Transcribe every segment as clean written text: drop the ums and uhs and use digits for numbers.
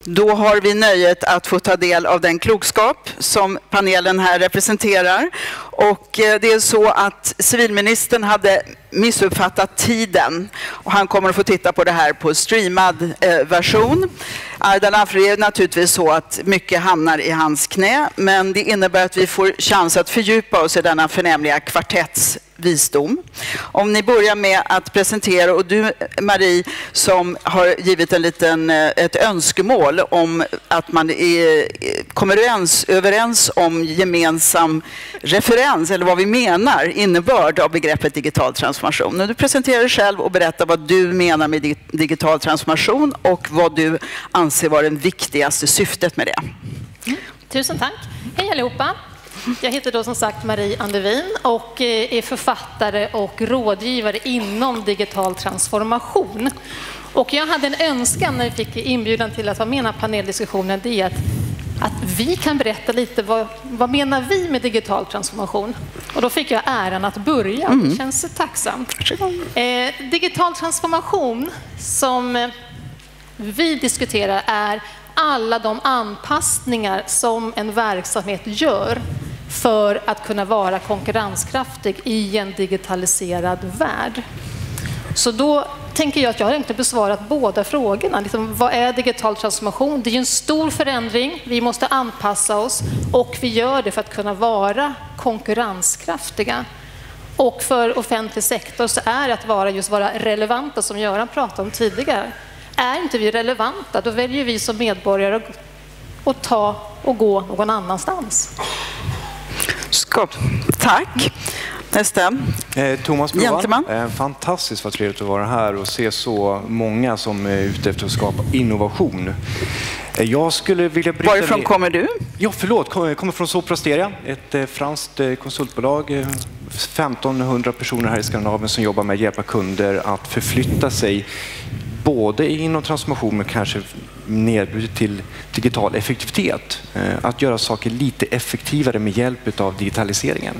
Då har vi nöjet att få ta del av den klokskap som panelen här representerar. Och det är så att civilministern hade missuppfattat tiden. Och han kommer att få titta på det här på streamad version. Ardalan, för det är naturligtvis så att mycket hamnar i hans knä. Men det innebär att vi får chans att fördjupa oss i denna förnämliga kvartetts visdom. Om ni börjar med att presentera, och du Marie som har givit ett önskemål om att man kommer överens om gemensam referens eller vad vi menar, innebörd av begreppet digital transformation. Du presenterar dig själv och berättar vad du menar med digital transformation och vad du anser vara det viktigaste syftet med det. Tusen tack. Hej allihopa. Jag heter då som sagt Marie Andevin och är författare och rådgivare inom digital transformation. Och jag hade en önskan när vi fick inbjudan till att vara med i den här paneldiskussionen, det är att vi kan berätta lite vad menar vi med digital transformation. Och då fick jag äran att börja. Det känns tacksamt. Digital transformation som vi diskuterar är alla de anpassningar som en verksamhet gör för att kunna vara konkurrenskraftig i en digitaliserad värld. Så då tänker jag att jag har inte besvarat båda frågorna. Vad är digital transformation? Det är en stor förändring. Vi måste anpassa oss och vi gör det för att kunna vara konkurrenskraftiga. Och för offentlig sektor så är det att vara relevanta, som Göran pratade om tidigare. Är inte vi relevanta, då väljer vi som medborgare att ta och gå någon annanstans. Tack. Nästa. Thomas Broman. Fantastiskt vad trevligt att vara här och se så många som är ute efter att skapa innovation. Jag skulle vilja bryta Varifrån kommer du? Ja, förlåt. Jag kommer från Soprasteria, ett franskt konsultbolag. 1500 personer här i Skandinavien som jobbar med att hjälpa kunder att förflytta sig både inom transformation men kanske nedbrutet till digital effektivitet. Att göra saker lite effektivare med hjälp av digitaliseringen.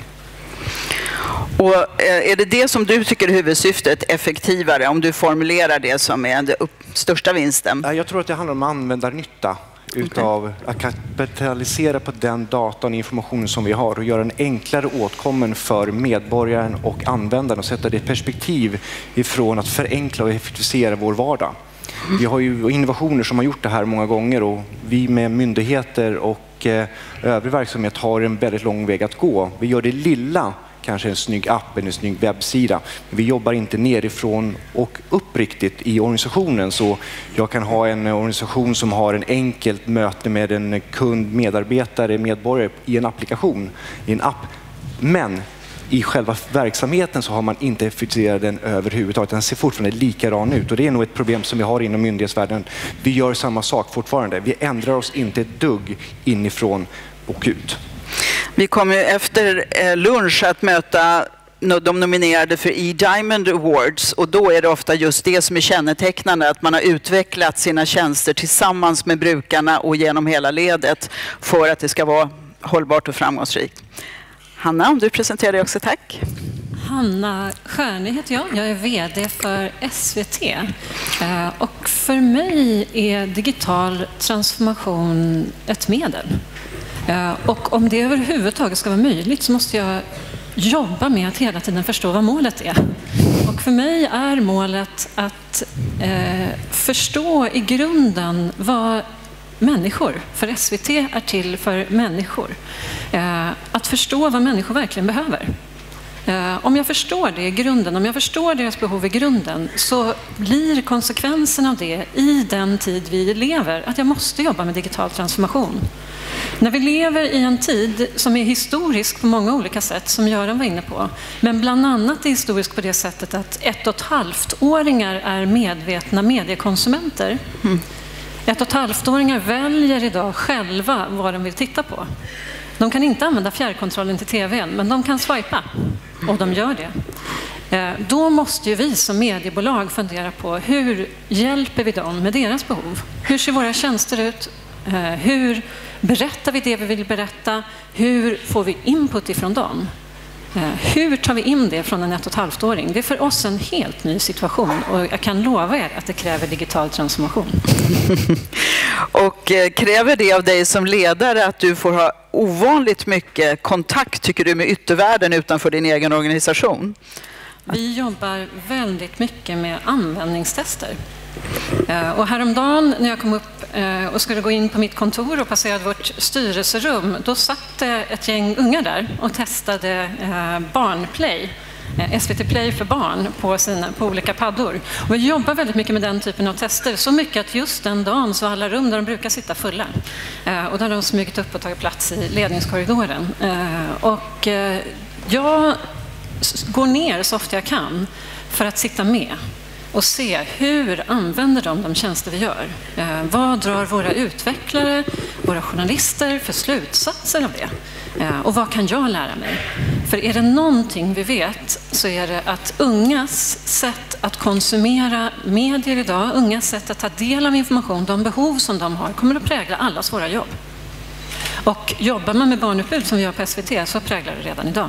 Och är det som du tycker är huvudsyftet, effektivare, om du formulerar det som är den största vinsten? Jag tror att det handlar om användarnytta. Utav att kapitalisera på den data och informationen som vi har och göra den enklare åtkommen för medborgaren och användaren och sätta det i perspektiv ifrån att förenkla och effektivisera vår vardag. Vi har ju innovationer som har gjort det här många gånger och vi med myndigheter och övrig verksamhet har en väldigt lång väg att gå. Vi gör det lilla, kanske en snygg app eller en snygg webbsida. Vi jobbar inte nerifrån och upp riktigt i organisationen, så jag kan ha en organisation som har en enkelt möte med en kund, medarbetare, medborgare i en applikation, i en app. Men i själva verksamheten så har man inte effektiviserat den överhuvudtaget. Den ser fortfarande likadan ut och det är nog ett problem som vi har inom myndighetsvärlden. Vi gör samma sak fortfarande. Vi ändrar oss inte ett dugg inifrån och ut. Vi kommer efter lunch att möta de nominerade för E-Diamond Awards och då är det ofta just det som är kännetecknande, att man har utvecklat sina tjänster tillsammans med brukarna och genom hela ledet för att det ska vara hållbart och framgångsrikt. Hanna, om du presenterar dig också, tack. Hanna Stjärne heter jag. Jag är vd för SVT. Och för mig är digital transformation ett medel. Och om det överhuvudtaget ska vara möjligt så måste jag jobba med att hela tiden förstå vad målet är. Och för mig är målet att förstå i grunden vad människor, för SVT är till för människor. Att förstå vad människor verkligen behöver. Om jag förstår det i grunden, om jag förstår deras behov i grunden, så blir konsekvensen av det i den tid vi lever att jag måste jobba med digital transformation. När vi lever i en tid som är historisk på många olika sätt, som Göran var inne på, men bland annat är historisk på det sättet att 1,5-åringar är medvetna mediekonsumenter. 1,5-åringar väljer idag själva vad de vill titta på. De kan inte använda fjärrkontrollen till tvn, men de kan swipa. Och de gör det. Då måste ju vi som mediebolag fundera på hur hjälper vi dem med deras behov? Hur ser våra tjänster ut? Hur berättar vi det vi vill berätta? Hur får vi input ifrån dem? Hur tar vi in det från en 1,5-åring? Det är för oss en helt ny situation och jag kan lova er att det kräver digital transformation. Och kräver det av dig som ledare att du får ha ovanligt mycket kontakt, tycker du, med yttervärlden utanför din egen organisation? Vi jobbar väldigt mycket med användningstester. Och häromdagen när jag kom upp och skulle gå in på mitt kontor och passerade vårt styrelserum, då satt ett gäng unga där och testade Barnplay, SVT Play för barn på olika paddor. Och vi jobbar väldigt mycket med den typen av tester, så mycket att just den dagen så alla rum där de brukar sitta fulla. Och då har de smugit upp och tagit plats i ledningskorridoren. Och jag går ner så ofta jag kan för att sitta med och se hur använder de tjänster vi gör. Vad drar våra utvecklare, våra journalister för slutsatser av det? Och vad kan jag lära mig? För är det någonting vi vet så är det att ungas sätt att konsumera medier idag, ungas sätt att ta del av information, de behov som de har, kommer att prägla allas våra jobb. Och jobbar man med barnutbud som vi gör på SVT så präglar det redan idag.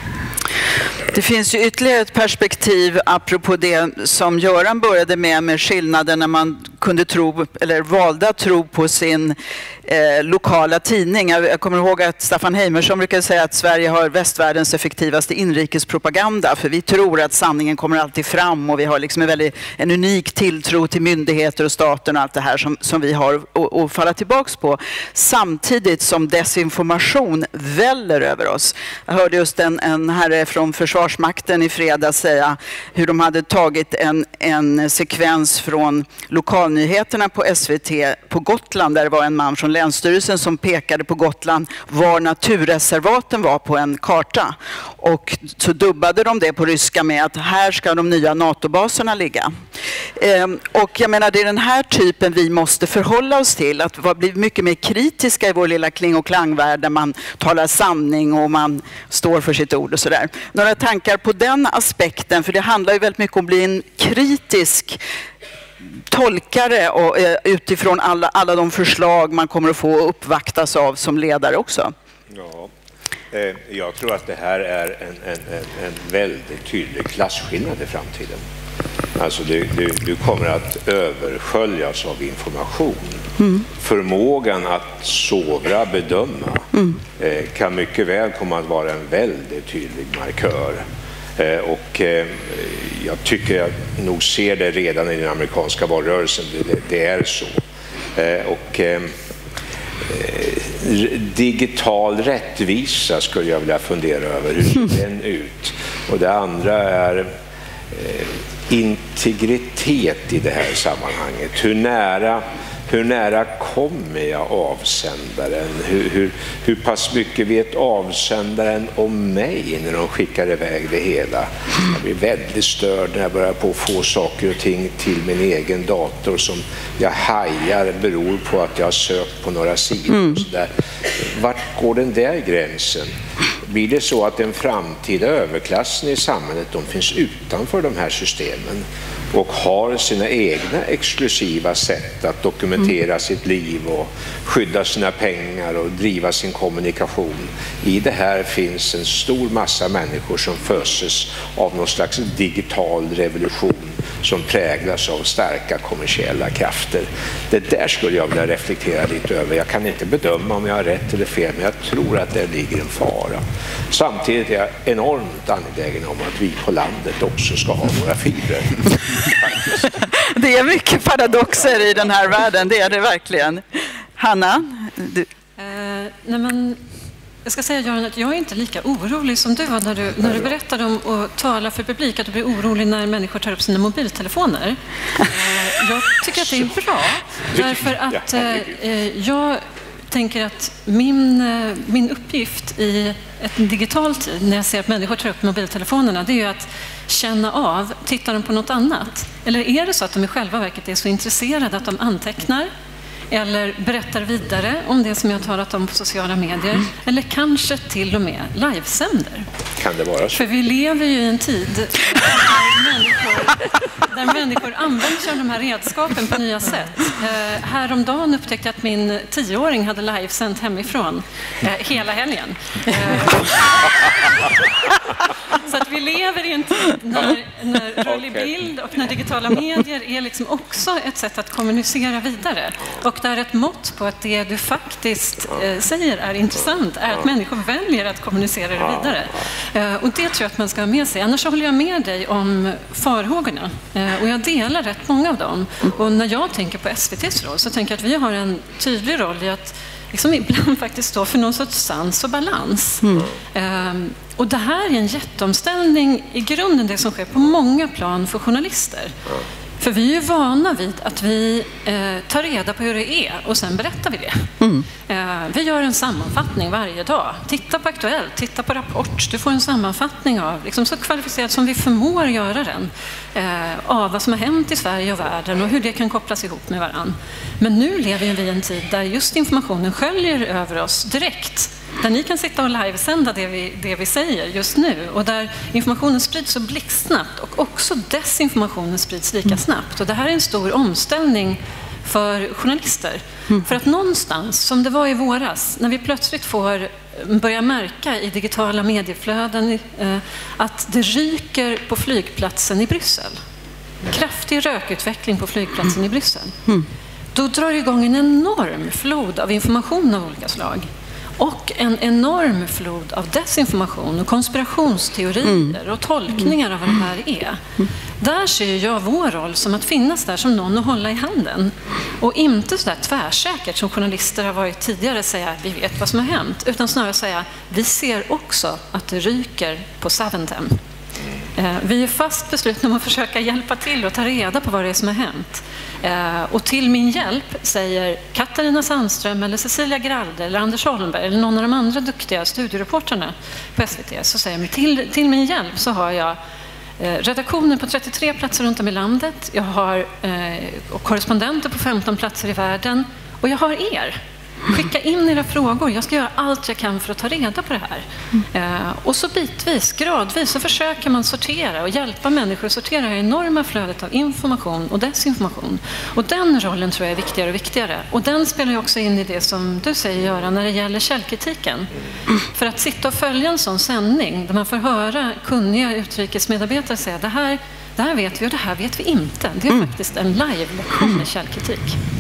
Det finns ju ytterligare ett perspektiv apropå det som Göran började med skillnaden när man kunde tro eller valde att tro på sin lokala tidning. Jag kommer ihåg att Staffan Heimersson brukade säga att Sverige har västvärldens effektivaste inrikespropaganda, för vi tror att sanningen kommer alltid fram och vi har liksom en unik tilltro till myndigheter och staten och allt det här som vi har att falla tillbaks på, samtidigt som desinformation väller över oss. Jag hörde just en herre från Försvarsmakten i fredags säga hur de hade tagit en sekvens från lokalnyheterna på SVT på Gotland, där det var en man från Länsstyrelsen som pekade på Gotland var naturreservaten var på en karta. Och så dubbade de det på ryska med att här ska de nya NATO-baserna ligga. Och jag menar, det är den här typen vi måste förhålla oss till, att bli mycket mer kritiska i vår lilla kling- och klangvärld där man talar sanning och man står för sitt ord och sådär. Några tankar på den aspekten, för det handlar ju väldigt mycket om att bli en kritisk tolkare och utifrån alla de förslag man kommer att få uppvaktas av som ledare också. Ja, jag tror att det här är en väldigt tydlig klasskillnad i framtiden. Alltså du kommer att översköljas av information. Förmågan att sovra bedöma kan mycket väl komma att vara en väldigt tydlig markör. Och jag tycker jag nog ser det redan i den amerikanska valrörelsen. Det är så. Och digital rättvisa skulle jag vilja fundera över. Hur ser den ut? Och det andra är integritet i det här sammanhanget. Hur nära kommer jag avsändaren? Hur pass mycket vet avsändaren om mig när de skickar iväg det hela? Jag blir väldigt störd när jag börjar på att få saker och ting till min egen dator som jag hajar beror på att jag har sökt på några sidor. Och så där. Vart går den där gränsen? Blir det så att den framtida överklassen i samhället, de finns utanför de här systemen och har sina egna exklusiva sätt att dokumentera sitt liv och skydda sina pengar och driva sin kommunikation. I det här finns en stor massa människor som föses av någon slags digital revolution som präglas av starka kommersiella krafter. Det där skulle jag vilja reflektera lite över. Jag kan inte bedöma om jag har rätt eller fel, men jag tror att det ligger en fara. Samtidigt är jag enormt angelägen om att vi på landet också ska ha våra fibrer. Det är mycket paradoxer i den här världen, det är det verkligen. Hanna? Jag ska säga, Göran, att jag är inte lika orolig som du var när du berättade om att tala för publik, att du blir orolig när människor tar upp sina mobiltelefoner. Jag tycker att det är bra, därför att jag tänker att min uppgift i en digital tid, när jag ser att människor tar upp mobiltelefonerna, det är ju att känna av, tittar de på något annat? Eller är det så att de i själva verket är så intresserade att de antecknar eller berättar vidare om det som jag har talat om på sociala medier, eller kanske till och med livesänder? Kan det vara så? För vi lever ju i en tid där där människor använder sig av de här redskapen på nya sätt. Häromdagen upptäckte jag att min 10-åring hade livesänt hemifrån hela helgen. Så att vi lever i en tid när rörlig bild och när digitala medier är liksom också ett sätt att kommunicera vidare. Och där ett mått på att det du faktiskt säger är intressant är att människor väljer att kommunicera det vidare. Och det tror jag att man ska ha med sig. Annars håller jag med dig om farhågorna. Och jag delar rätt många av dem. Och när jag tänker på SVT:s roll så tänker jag att vi har en tydlig roll i att liksom ibland faktiskt stå för någon sorts sans och balans. Och det här är en jätteomställning i grunden, det som sker på många plan för journalister. För vi är ju vana vid att vi tar reda på hur det är och sen berättar vi det. Vi gör en sammanfattning varje dag. Titta på Aktuellt, titta på Rapport. Du får en sammanfattning av, liksom så kvalificerat som vi förmår göra den, av vad som har hänt i Sverige och världen och hur det kan kopplas ihop med varann. Men nu lever vi i en tid där just informationen sköljer över oss direkt. Där ni kan sitta och livesända det vi säger just nu och där informationen sprids så blixtsnabbt och också desinformationen sprids lika snabbt. Och det här är en stor omställning för journalister. För att någonstans, som det var i våras, när vi plötsligt får börja märka i digitala medieflöden att det ryker på flygplatsen i Bryssel. Kraftig rökutveckling på flygplatsen i Bryssel. Då drar det igång en enorm flod av information av olika slag. Och en enorm flod av desinformation och konspirationsteorier och tolkningar av vad det här är. Där ser jag vår roll som att finnas där som någon att hålla i handen. Och inte så där tvärsäkert som journalister har varit tidigare, säga vi vet vad som har hänt. Utan snarare säga vi ser också att det ryker på Saventem. Vi är fast beslutna om att försöka hjälpa till och ta reda på vad det är som har hänt. Och till min hjälp säger Katarina Sandström eller Cecilia Gralde eller Anders Holmberg eller någon av de andra duktiga studiereporterna på SVT, så säger de till min hjälp så har jag redaktioner på 33 platser runt om i landet, jag har korrespondenter på 15 platser i världen och jag har er. Skicka in era frågor. Jag ska göra allt jag kan för att ta reda på det här. Och så bitvis, gradvis, så försöker man sortera och hjälpa människor att sortera det enorma flödet av information och desinformation. Och den rollen tror jag är viktigare och viktigare. Och den spelar ju också in i det som du säger, Göran, när det gäller källkritiken. För att sitta och följa en sån sändning där man får höra kunniga utrikesmedarbetare säga det här vet vi och det här vet vi inte. Det är faktiskt en live-lektion med källkritik.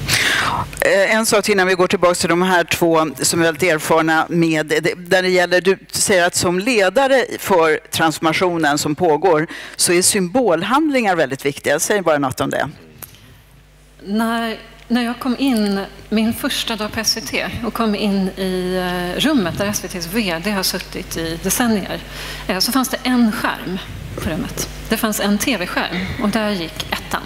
En sak innan vi går tillbaka till de här två som är väldigt erfarna med, där det gäller, du säger att som ledare för transformationen som pågår så är symbolhandlingar väldigt viktiga. Säg bara något om det. När jag kom in min första dag på SVT och kom in i rummet där SVTs vd har suttit i decennier, så fanns det en skärm på rummet. Det fanns en tv-skärm och där gick ettan.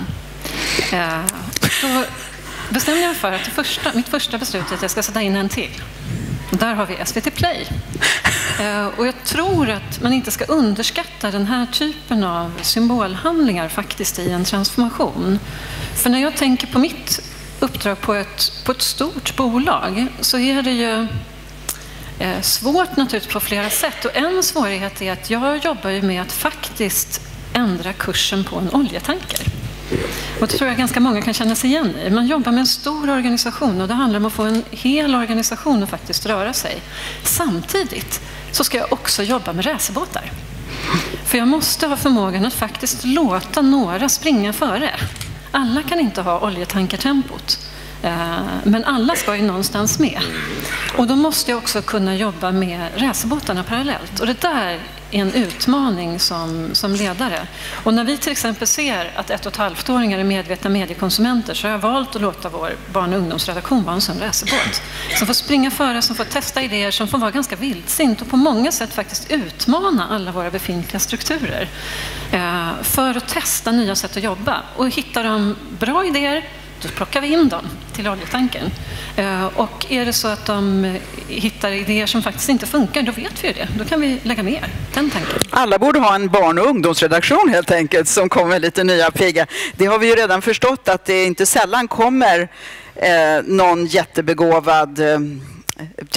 Då bestämde jag för att mitt första beslut är att jag ska sätta in en till. Där har vi SVT Play. Och jag tror att man inte ska underskatta den här typen av symbolhandlingar faktiskt i en transformation. För när jag tänker på mitt uppdrag på ett stort bolag så är det ju svårt naturligtvis på flera sätt. Och en svårighet är att jag jobbar ju med att faktiskt ändra kursen på en oljetanker. Och det tror jag ganska många kan känna sig igen i. Man jobbar med en stor organisation och det handlar om att få en hel organisation att faktiskt röra sig. Samtidigt så ska jag också jobba med racerbåtar. För jag måste ha förmågan att faktiskt låta några springa före. Alla kan inte ha oljetankertempot. Men alla ska ju någonstans med. Och då måste jag också kunna jobba med racerbåtarna parallellt. Och det där är en utmaning som ledare. Och när vi till exempel ser att 1,5-åringar är medvetna mediekonsumenter så har jag valt att låta vår barn- och ungdomsredaktion vara en sån racerbåt. Som får springa före, som får testa idéer, som får vara ganska vildsint och på många sätt faktiskt utmana alla våra befintliga strukturer. För att testa nya sätt att jobba. Och hittar de bra idéer, då plockar vi in dem till oljetanken. Och är det så att de hittar idéer som faktiskt inte funkar, då vet vi ju det. Då kan vi lägga ner den tanken. Alla borde ha en barn- och ungdomsredaktion helt enkelt som kommer med lite nya pigga. Det har vi ju redan förstått att det inte sällan kommer någon jättebegåvad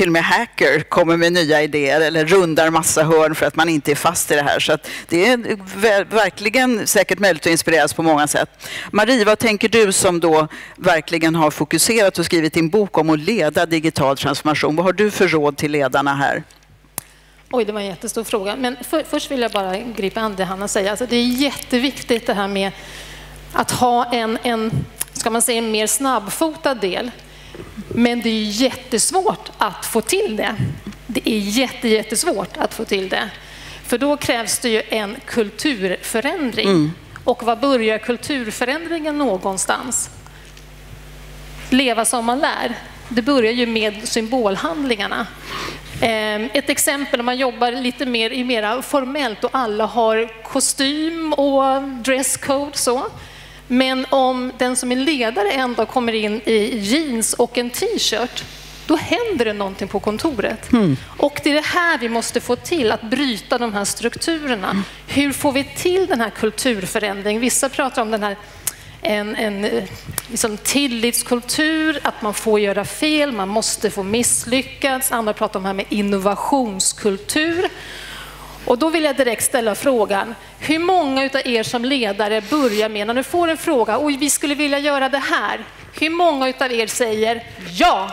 till och med hacker kommer med nya idéer eller rundar massa hörn för att man inte är fast i det här. Så att det är verkligen säkert möjligt att inspireras på många sätt. Marie, vad tänker du som då verkligen har fokuserat och skrivit din bok om att leda digital transformation? Vad har du för råd till ledarna här? Oj, det var en jättestor fråga. Men först vill jag bara gripa an det Hanna säger. Alltså, det är jätteviktigt det här med att ha ska man säga, en mer snabbfotad del. Men det är jättesvårt att få till det. Det är jättesvårt att få till det. För då krävs det ju en kulturförändring. Och var börjar kulturförändringen någonstans? Leva som man lär. Det börjar ju med symbolhandlingarna. Ett exempel om man jobbar lite mer formellt och alla har kostym och dresscode så. Men om den som är ledare ändå kommer in i jeans och en t-shirt, då händer det någonting på kontoret. Och det är det här vi måste få till, att bryta de här strukturerna. Hur får vi till den här kulturförändringen? Vissa pratar om den här en liksom tillitskultur, att man får göra fel, man måste få misslyckas. Andra pratar om det här med innovationskultur. Och då vill jag direkt ställa frågan, hur många av er som ledare börjar med, när du får en fråga, oj vi skulle vilja göra det här, hur många av er säger ja?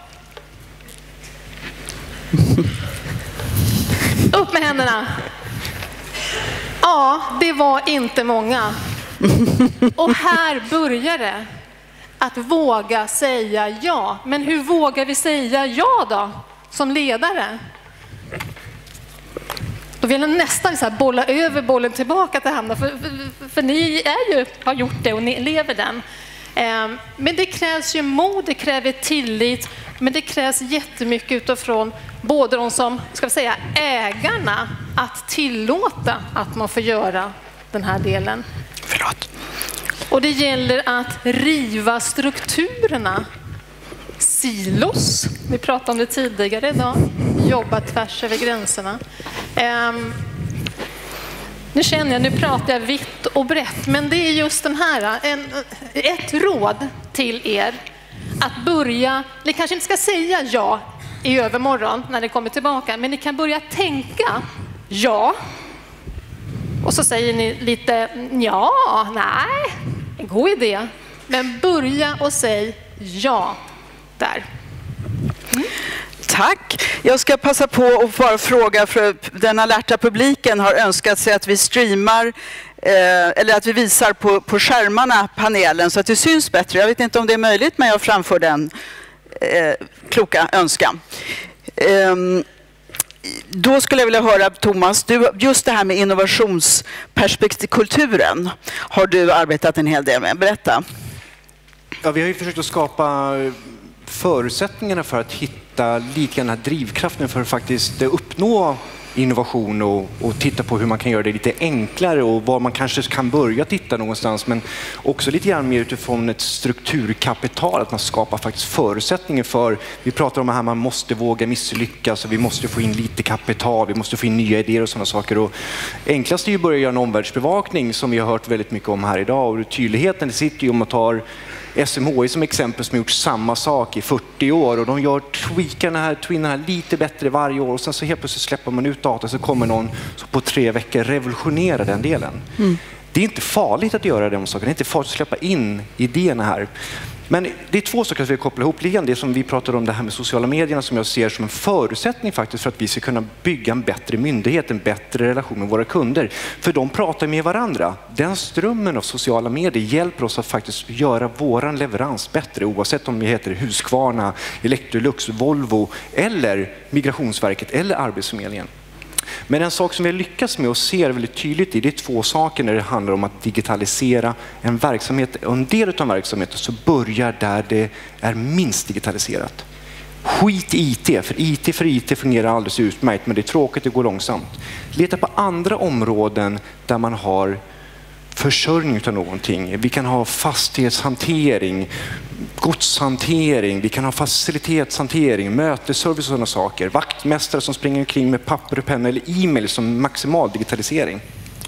Upp med händerna. Ja, det var inte många. Och här börjar det. Att våga säga ja. Men hur vågar vi säga ja då? Som ledare? Då vill jag nästan så här bolla över bollen tillbaka till Hanna. För ni har gjort det och ni lever den. Men det krävs ju mod, det kräver tillit. Men det krävs jättemycket utifrån både de som, ska vi säga, ägarna, att tillåta att man får göra den här delen. Förlåt. Och det gäller att riva strukturerna. Silos, vi pratade om det tidigare idag. Jobba tvärs över gränserna. Nu känner jag, nu pratar jag vitt och brett. Men det är just den här, ett råd till er. Att börja, ni kanske inte ska säga ja i övermorgon när ni kommer tillbaka. Men ni kan börja tänka ja. Och så säger ni lite ja, nej, en god idé. Men börja och säg ja där. Tack. Jag ska passa på att bara fråga, för den alerta publiken har önskat sig att vi streamar eller att vi visar på skärmarna panelen så att det syns bättre. Jag vet inte om det är möjligt, men jag framför den kloka önskan. Då skulle jag vilja höra, Thomas, just det här med innovationsperspektivkulturen har du arbetat en hel del med. Berätta. Ja, vi har ju försökt att skapa förutsättningarna för att hitta lite grann drivkraften för att faktiskt uppnå innovation och titta på hur man kan göra det lite enklare och var man kanske kan börja titta någonstans, men också lite grann mer utifrån ett strukturkapital, att man skapar faktiskt förutsättningar för, vi pratar om det här, man måste våga misslyckas och vi måste få in lite kapital, vi måste få in nya idéer och sådana saker. Och enklast är ju att börja göra en omvärldsbevakning som vi har hört väldigt mycket om här idag, och tydligheten det sitter ju om att ta SMHI som exempel, som har gjort samma sak i 40 år och de tweakar den här lite bättre varje år, och sen så helt plötsligt släpper man ut data så kommer någon som på 3 veckor revolutionerar den delen. Det är inte farligt att göra de sakerna, det är inte farligt att släppa in idéerna här. Men det är 2 saker som vi kopplar ihop lite grann. Det som vi pratade om, det här med sociala medierna, som jag ser som en förutsättning faktiskt för att vi ska kunna bygga en bättre myndighet, en bättre relation med våra kunder. För de pratar med varandra. Den strömmen av sociala medier hjälper oss att faktiskt göra våran leverans bättre, oavsett om vi heter Husqvarna, Electrolux, Volvo eller Migrationsverket eller Arbetsförmedlingen. Men en sak som vi har lyckats med och ser väldigt tydligt i, det är 2 saker när det handlar om att digitalisera en verksamhet. Och en del av verksamheten så börjar där det är minst digitaliserat. Skit i IT, för IT fungerar alldeles utmärkt, men det är tråkigt, det går långsamt. Leta på andra områden där man har försörjning av någonting. Vi kan ha fastighetshantering, godshantering, vi kan ha facilitetshantering, mötesservice och sådana saker. Vaktmästare som springer omkring med papper och penna eller e-mail som maximal digitalisering.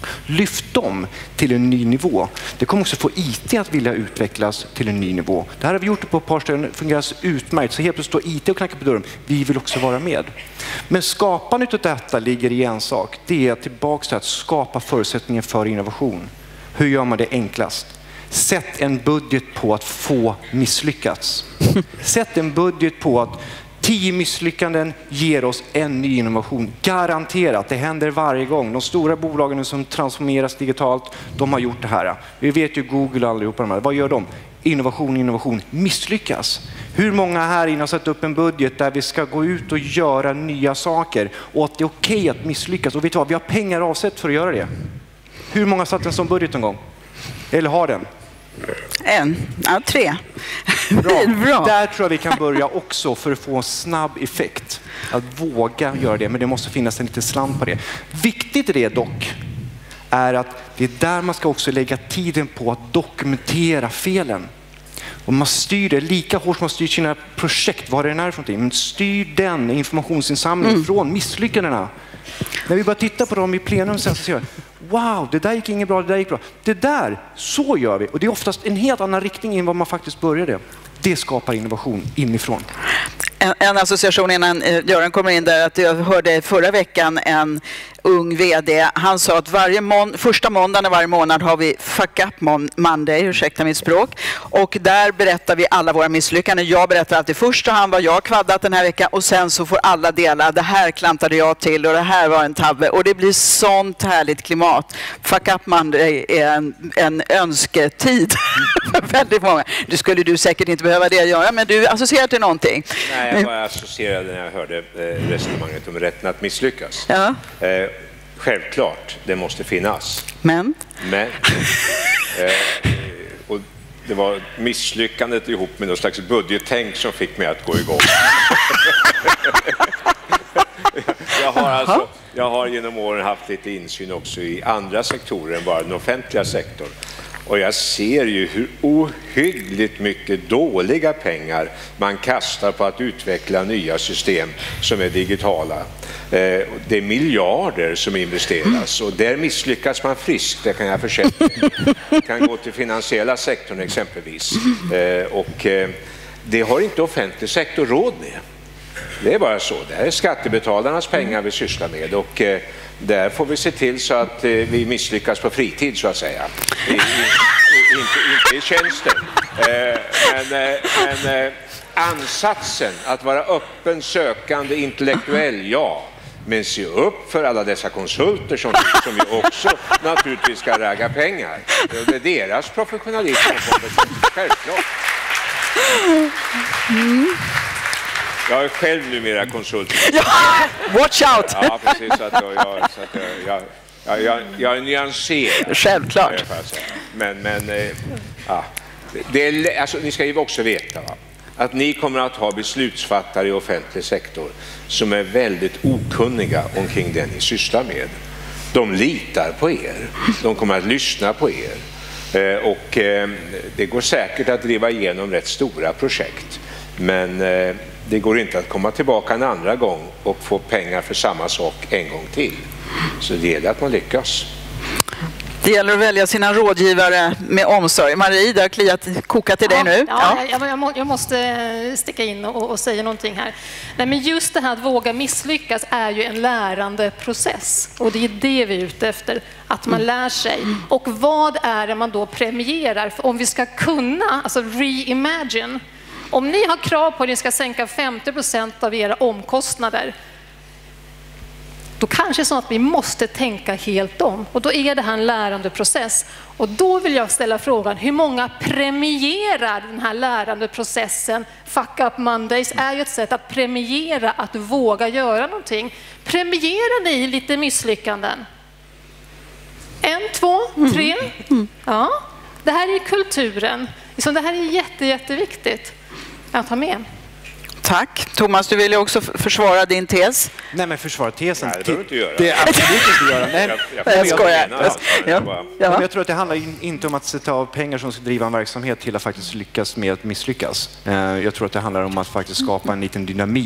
Lyft dem till en ny nivå. Det kommer också få IT att vilja utvecklas till en ny nivå. Det här har vi gjort på ett par ställen, det fungerar utmärkt. Så helt plötsligt står IT och knackar på dörren. Vi vill också vara med. Men skapandet av detta ligger i en sak. Det är tillbaka till att skapa förutsättningar för innovation. Hur gör man det enklast? Sätt en budget på att få misslyckats. Sätt en budget på att 10 misslyckanden ger oss en ny innovation. Garanterat, det händer varje gång. De stora bolagen som transformeras digitalt, de har gjort det här. Vi vet ju Google och allihopa de här. Vad gör de? Innovation, misslyckas. Hur många här inne har satt upp en budget där vi ska gå ut och göra nya saker och att det är okej att misslyckas? Och vet du vad, vi har pengar avsett för att göra det. Hur många har satt en sån budget någon gång? Eller har den? 3. Bra. Där tror jag vi kan börja också för att få en snabb effekt. Att våga göra det, men det måste finnas en liten slant på det. Viktigt i det dock är att det är där man ska också lägga tiden på att dokumentera felen. Och man styr det lika hårt som man styr sina projekt, vad det är för någonting. Men styr den informationsinsamlingen från misslyckandena. När vi bara tittar på dem i plenum sen så ser jag, wow, det där gick inget bra, det där gick bra. Det där, så gör vi. Och det är oftast en helt annan riktning än vad man faktiskt började. Det skapar innovation inifrån. En association innan Göran kommer in där, att jag hörde förra veckan en ung vd, han sa att första måndagen i varje månad har vi Fuck Up Monday, ursäkta mitt språk, och där berättar vi alla våra misslyckanden. Jag berättar alltid första hand vad jag kvaddat den här veckan och sen så får alla dela, det här klantade jag till och det här var en tabbe, och det blir sånt härligt klimat. Fuck Up Monday är en önsketid för väldigt många. Det skulle du säkert inte behöva det göra, men du associerar till någonting. Nej, jag bara associerade när jag hörde resonemanget om rätten att misslyckas. Ja. Självklart, det måste finnas. Men och det var misslyckandet ihop med någon slags budgettänk som fick mig att gå igång. Jag har genom åren haft lite insyn också i andra sektorer än bara den offentliga sektorn. Och jag ser ju hur ohyggligt mycket dåliga pengar man kastar på att utveckla nya system som är digitala. Det är miljarder som investeras och där misslyckas man friskt, det kan jag försäkra. Det kan gå till finansiella sektorn exempelvis. Och det har inte offentlig sektor råd med. Det är bara så. Det här är skattebetalarnas pengar vi sysslar med och där får vi se till så att vi misslyckas på fritid så att säga. Inte i tjänsten. Men ansatsen att vara öppen, sökande, intellektuell, ja. Men se upp för alla dessa konsulter som vi också naturligtvis ska ragga pengar. Det är deras professionalism och kompetens, självklart. Jag är själv numera konsult. Watch out! Ja, precis. Jag är nyanserad. Självklart. Men alltså, ni ska ju också veta att ni kommer att ha beslutsfattare i offentlig sektor som är väldigt okunniga omkring det ni sysslar med. De litar på er. De kommer att lyssna på er. Och det går säkert att driva igenom rätt stora projekt. Men det går inte att komma tillbaka en andra gång och få pengar för samma sak en gång till. Så det gäller att man lyckas. Det gäller att välja sina rådgivare med omsorg. Marie, det har kokat till dig nu. Jag måste sticka in och säga någonting här. Nej, men just det här att våga misslyckas är ju en lärande process. Och det är det vi är ute efter, att man lär sig. Och vad är det man då premierar? För om vi ska kunna, alltså reimagine. Om ni har krav på att ni ska sänka 50% av era omkostnader, då kanske det är så att vi måste tänka helt om. Och då är det här en lärande process. Och då vill jag ställa frågan, hur många premierar den här lärande processen? Fuck Up Mondays är ju ett sätt att premiera att våga göra någonting. Premierar ni lite misslyckanden? 1, 2, 3? Ja, det här är kulturen. Det här är jätteviktigt att ha med. Tack. Thomas, du vill ju också försvara din tes. Nej, men försvara tesen. Nej, det behöver du inte göra. Det är absolut inte göra. Nej, jag skojar. Men jag tror att det handlar inte om att sätta av pengar som ska driva en verksamhet till att faktiskt lyckas med att misslyckas. Jag tror att det handlar om att faktiskt skapa en liten dynamik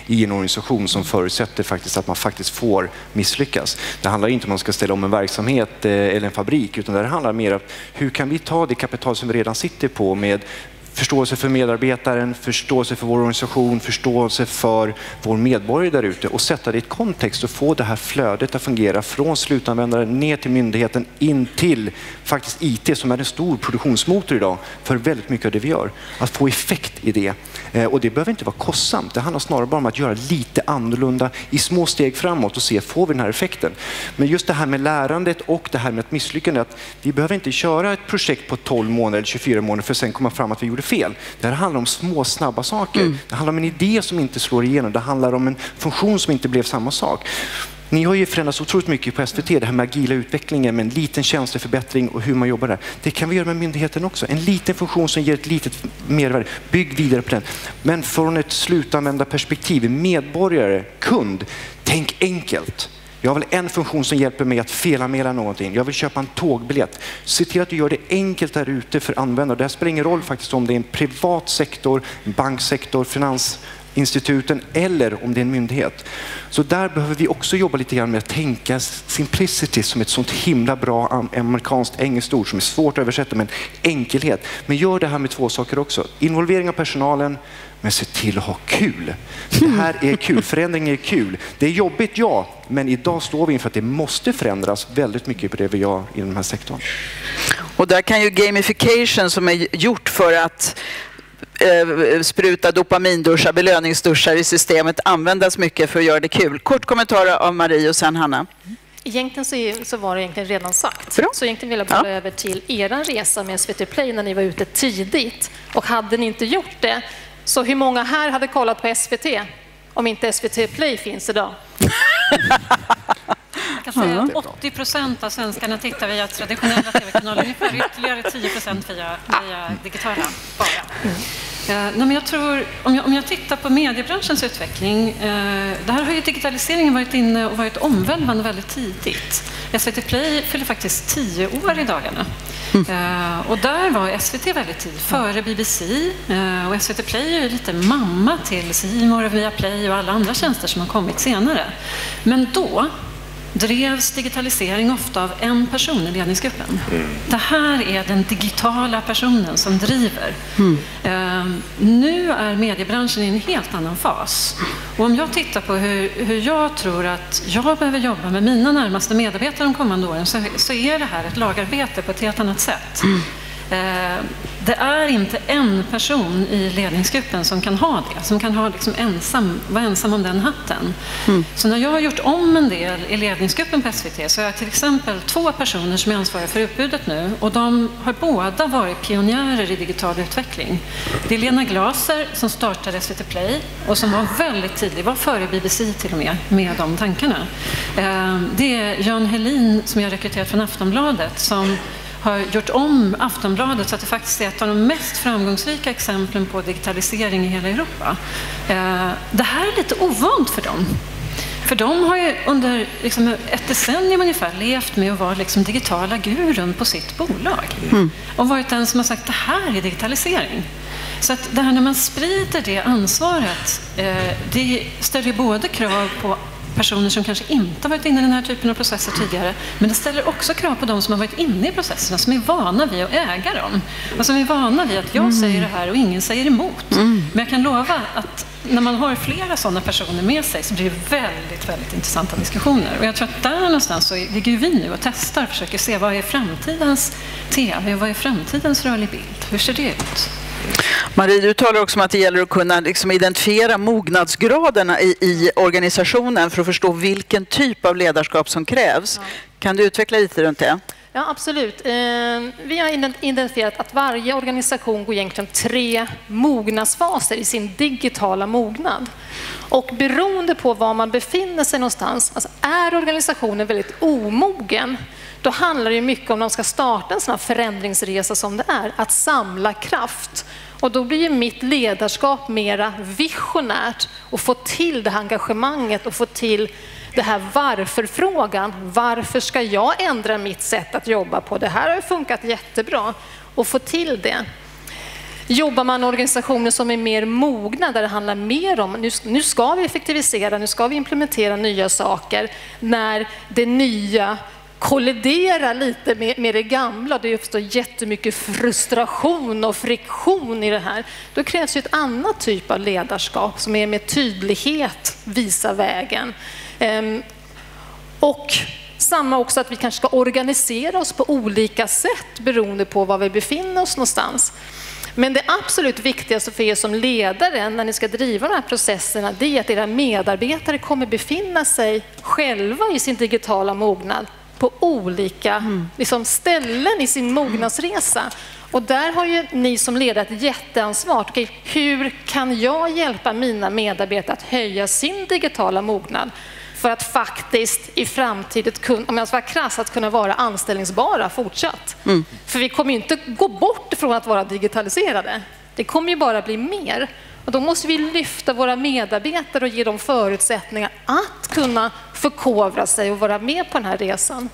i en organisation som förutsätter faktiskt att man faktiskt får misslyckas. Det handlar inte om att man ska ställa om en verksamhet eller en fabrik, utan det handlar mer om hur kan vi ta det kapital som vi redan sitter på med förståelse för medarbetaren, förståelse för vår organisation, förståelse för vår medborgare där ute och sätta det i ett kontext och få det här flödet att fungera från slutanvändaren ner till myndigheten in till faktiskt IT som är en stor produktionsmotor idag för väldigt mycket av det vi gör. Att få effekt i det. Och det behöver inte vara kostsamt. Det handlar snarare bara om att göra lite annorlunda i små steg framåt och se, får vi den här effekten? Men just det här med lärandet och det här med att misslyckande, att vi behöver inte köra ett projekt på 12 månader eller 24 månader för att sen komma fram att vi gjorde fel. Det här handlar om små, snabba saker. Det handlar om en idé som inte slår igenom. Det handlar om en funktion som inte blev samma sak. Ni har ju förändrats otroligt mycket på SVT, det här med agila utvecklingen med en liten tjänsteförbättring och hur man jobbar där. Det kan vi göra med myndigheten också. En liten funktion som ger ett litet mervärde. Bygg vidare på den. Men från ett slutanvändarperspektiv, medborgare, kund, tänk enkelt. Jag vill en funktion som hjälper mig att felanmäla någonting. Jag vill köpa en tågbiljett. Se till att du gör det enkelt där ute för användare. Det här spelar ingen roll faktiskt om det är en privat sektor, en banksektor, finansinstituten eller om det är en myndighet. Så där behöver vi också jobba lite grann med att tänka simplicity som ett sånt himla bra amerikanskt engelskt ord som är svårt att översätta, men enkelhet. Men gör det här med 2 saker också. Involvering av personalen, men se till att ha kul. Det här är kul, förändring är kul. Det är jobbigt, ja, men idag står vi inför att det måste förändras väldigt mycket på det vi gör i den här sektorn. Och där kan ju gamification som är gjort för att spruta dopaminduschar, belöningsduschar i systemet användas mycket för att göra det kul. Kort kommentar av Marie och sen Hanna. Egentligen så var det egentligen redan sagt. Bra. Så egentligen vill jag bolla över till er resa med SVT Play när ni var ute tidigt. Och hade ni inte gjort det, så hur många här hade kollat på SVT om inte SVT Play finns idag? Jag kan säga att 80% av svenskarna tittar via traditionella tv-kanaler, ungefär ytterligare 10% via digitala bara. Men jag tror, om jag tittar på mediebranschens utveckling, där har ju digitaliseringen varit inne och varit omvälvande väldigt tidigt. SVT Play fyller faktiskt 10 år i dagarna. Och där var SVT väldigt tidigt, före BBC. Och SVT Play är ju lite mamma till C More, Viaplay och alla andra tjänster som har kommit senare. Men då drevs digitalisering ofta av en person i ledningsgruppen. Det här är den digitala personen som driver. Nu är mediebranschen i en helt annan fas. Och om jag tittar på hur jag tror att jag behöver jobba med mina närmaste medarbetare de kommande åren, så är det här ett lagarbete på ett helt annat sätt. Det är inte en person i ledningsgruppen som kan ha det, som kan ha liksom vara ensam om den hatten. Så när jag har gjort om en del i ledningsgruppen på SVT, så har jag till exempel 2 personer som är ansvariga för utbudet nu, och de har båda varit pionjärer i digital utveckling. Det är Lena Glaser som startade SVT Play och som var väldigt tidig, var före BBC till och med de tankarna. Det är Jan Helin som jag rekryterat från Aftonbladet, som har gjort om Aftonbladet så att det faktiskt är ett av de mest framgångsrika exemplen på digitalisering i hela Europa. Det här är lite ovant för dem. För de har ju under ett decennium ungefär levt med att vara digitala gurun på sitt bolag. Och varit den som har sagt det här är digitalisering. Så att det här när man sprider det ansvaret, det ställer både krav på personer som kanske inte har varit inne i den här typen av processer tidigare, men det ställer också krav på de som har varit inne i processerna, som är vana vid att äga dem och som är vana vid att jag säger det här och ingen säger emot. Men jag kan lova att när man har flera sådana personer med sig så blir det väldigt, väldigt intressanta diskussioner. Och jag tror att där någonstans så ligger vi nu och testar och försöker se vad är framtidens tv, vad är framtidens rörlig bild, hur ser det ut? Marie, du talar också om att det gäller att kunna identifiera mognadsgraderna i organisationen för att förstå vilken typ av ledarskap som krävs. Kan du utveckla lite runt det? Ja, absolut. Vi har identifierat att varje organisation går egentligen 3 mognadsfaser i sin digitala mognad. Och beroende på var man befinner sig någonstans, alltså är organisationen väldigt omogen, då handlar det mycket om de ska starta en sån här förändringsresa som det är, att samla kraft. Och då blir ju mitt ledarskap mera visionärt och få till det här engagemanget och få till det här varför-frågan. Varför ska jag ändra mitt sätt att jobba på? Det här har ju funkat jättebra och få till det. Jobbar man organisationer som är mer mogna, där det handlar mer om nu ska vi effektivisera, nu ska vi implementera nya saker, när det nya kolliderar lite med det gamla, det uppstår jättemycket frustration och friktion i det här, då krävs ju ett annat typ av ledarskap som är med tydlighet visa vägen. Och samma också att vi kanske ska organisera oss på olika sätt beroende på var vi befinner oss någonstans. Men det absolut viktigaste för er som ledare när ni ska driva de här processerna, det är att era medarbetare kommer befinna sig själva i sin digitala mognad på olika ställen i sin mognadsresa. Och där har ju ni som ledare ett jätteansvar. Okej, hur kan jag hjälpa mina medarbetare att höja sin digitala mognad för att faktiskt i framtiden, om jag ska vara krass, att kunna vara anställningsbara fortsatt. För vi kommer ju inte gå bort från att vara digitaliserade. Det kommer ju bara bli mer. Och då måste vi lyfta våra medarbetare och ge dem förutsättningar att kunna förkovra sig och vara med på den här resan.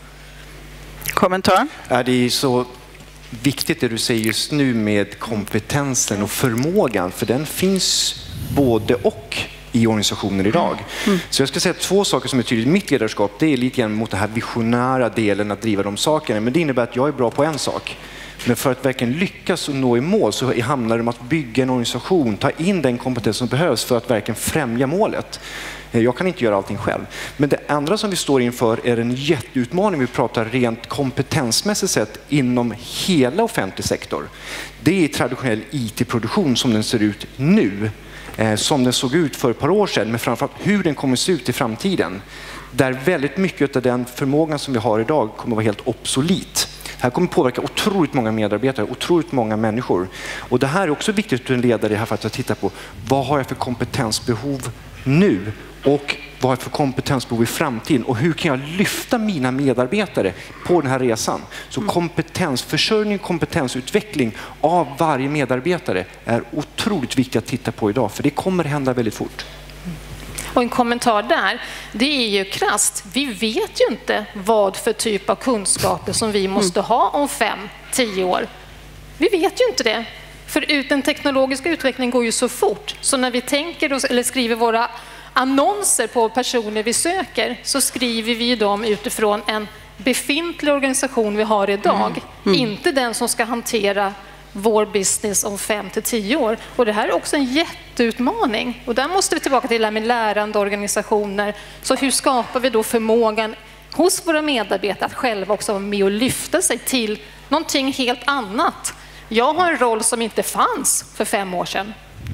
Kommentar? Ja, det är så viktigt det du säger just nu med kompetensen och förmågan, för den finns både och i organisationer idag. Så jag ska säga 2 saker som är tydligt. Mitt ledarskap, det är lite grann mot den här visionära delen att driva de sakerna, men det innebär att jag är bra på en sak. Men för att verkligen lyckas och nå i mål så handlar det om att bygga en organisation, ta in den kompetens som behövs för att verkligen främja målet. Jag kan inte göra allting själv. Men det andra som vi står inför är en jätteutmaning. Vi pratar rent kompetensmässigt sett inom hela offentlig sektor. Det är traditionell IT-produktion som den ser ut nu. Som den såg ut för ett par år sedan, men framförallt hur den kommer se ut i framtiden. Där väldigt mycket av den förmågan som vi har idag kommer att vara helt obsolit. Det här kommer påverka otroligt många medarbetare, otroligt många människor. Och det här är också viktigt för en ledare här för att titta på vad har jag för kompetensbehov nu och vad har jag för kompetensbehov i framtiden och hur kan jag lyfta mina medarbetare på den här resan. Så kompetensförsörjning, kompetensutveckling av varje medarbetare är otroligt viktigt att titta på idag, för det kommer hända väldigt fort. Och en kommentar där, det är ju krasst. Vi vet ju inte vad för typ av kunskaper som vi måste ha om 5-10 år. Vi vet ju inte det. För den teknologiska utvecklingen går ju så fort. Så när vi tänker eller skriver våra annonser på personer vi söker, så skriver vi dem utifrån en befintlig organisation vi har idag. Inte den som ska hantera vår business om 5-10 år. Och det här är också en jätteutmaning. Och där måste vi tillbaka till det här med lärande organisationer. Så hur skapar vi då förmågan hos våra medarbetare att själva också vara med och lyfta sig till någonting helt annat? Jag har en roll som inte fanns för 5 år sedan.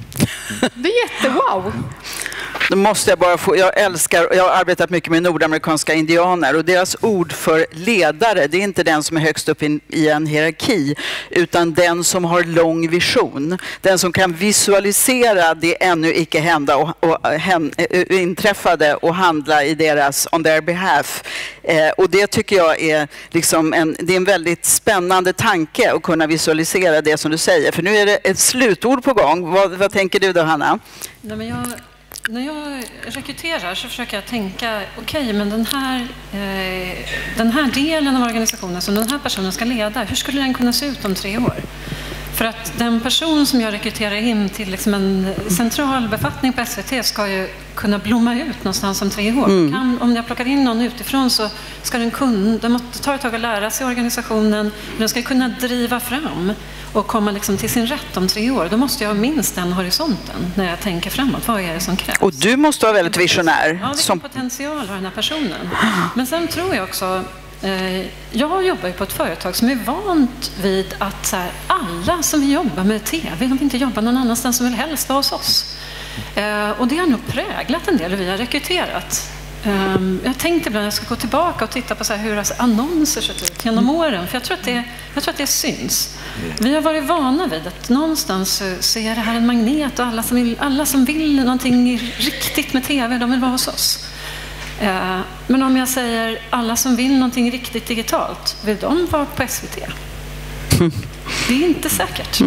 Det är jättewow. Då måste jag bara få, jag har arbetat mycket med nordamerikanska indianer och deras ord för ledare, det är inte den som är högst upp i en hierarki, utan den som har lång vision. Den som kan visualisera det ännu icke hända och inträffade och handla i on their behalf. Och det tycker jag är liksom det är en väldigt spännande tanke att kunna visualisera det som du säger. För nu är det ett slutord på gång. Vad tänker du då, Hanna? Nej, men när jag rekryterar så försöker jag tänka, okej, men den här delen av organisationen som den här personen ska leda, hur skulle den kunna se ut om 3 år? För att den person som jag rekryterar in till liksom en central befattning på SVT ska ju kunna blomma ut någonstans om 3 år. Om jag plockar in någon utifrån så ska den måste ta ett tag att lära sig organisationen, den ska kunna driva fram och komma liksom till sin rätt om 3 år. Då måste jag ha minst den horisonten när jag tänker framåt. Vad är det som krävs? Och du måste vara väldigt visionär. Ja, vilken potential har den här personen? Men sen tror jag också, jag jobbar ju på ett företag som är vant vid att så här, alla som vill jobba med TV, de vill inte jobba någon annanstans, som vill helst vara hos oss. Och det har nog präglat en del hur vi har rekryterat. Jag tänkte ibland att jag ska gå tillbaka och titta på så här hur annonser sett ut genom åren. För jag tror att det syns. Vi har varit vana vid att någonstans så är det här en magnet och alla som vill någonting riktigt med TV, de vill vara hos oss. Men om jag säger alla som vill någonting riktigt digitalt, vill de vara på SVT? Det är inte säkert.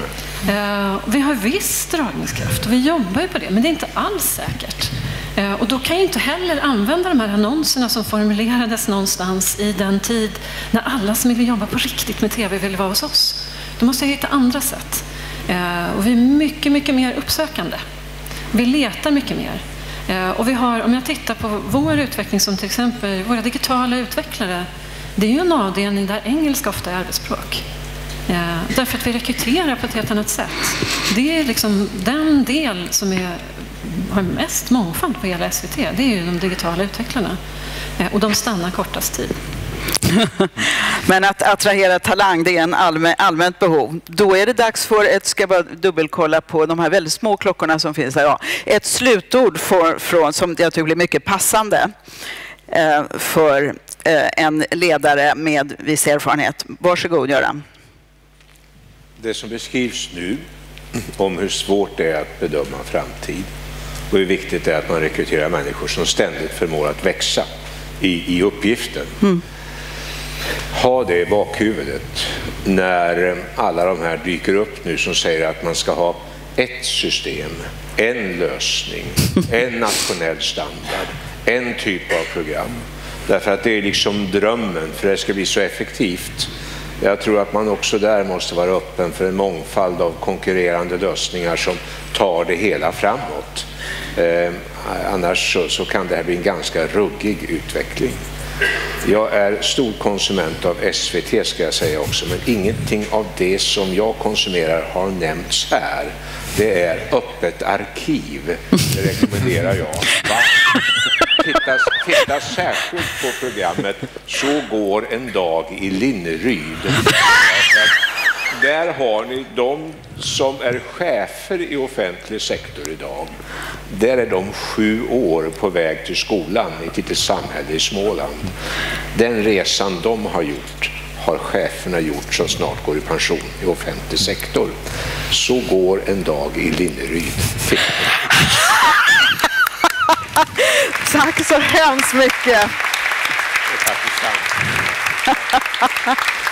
Vi har viss dragningskraft och vi jobbar ju på det, men det är inte alls säkert. Och då kan jag inte heller använda de här annonserna som formulerades någonstans i den tid när alla som vill jobba på riktigt med TV vill vara hos oss. Då måste jag hitta andra sätt. Och vi är mycket, mycket mer uppsökande. Vi letar mycket mer. Och vi har, om jag tittar på vår utveckling som till exempel våra digitala utvecklare, det är ju en avdelning där engelska ofta är arbetsspråk. Därför att vi rekryterar på ett helt annat sätt. Det är liksom den del som har mest mångfald på hela SVT. Det är ju de digitala utvecklarna. Och de stannar kortast tid. Men att attrahera talang, det är en allmänt behov. Då är det dags för ska bara dubbelkolla på de här väldigt små klockorna som finns här. Ja. Ett slutord som jag tycker blir mycket passande för en ledare med viss erfarenhet. Varsågod, Göran. Det som beskrivs nu om hur svårt det är att bedöma framtid och hur viktigt det är att man rekryterar människor som ständigt förmår att växa i uppgiften. Ha det i bakhuvudet när alla de här dyker upp nu som säger att man ska ha ett system, en lösning, en nationell standard, en typ av program. Därför att det är liksom drömmen, för det ska bli så effektivt. Jag tror att man också där måste vara öppen för en mångfald av konkurrerande lösningar som tar det hela framåt. Annars så kan det här bli en ganska ruggig utveckling. Jag är stor konsument av SVT ska jag säga också, men ingenting av det som jag konsumerar har nämnts här. Det är öppet arkiv, det rekommenderar jag. Titta särskilt på programmet Så går en dag i Linneryd. Där har ni de som är chefer i offentlig sektor idag. Där är de 7 år på väg till skolan i ett litet samhälle i Småland. Den resan de har gjort har cheferna gjort som snart går i pension i offentlig sektor. Så går en dag i Linneryd. Tack så hemskt mycket. Tack detsamma.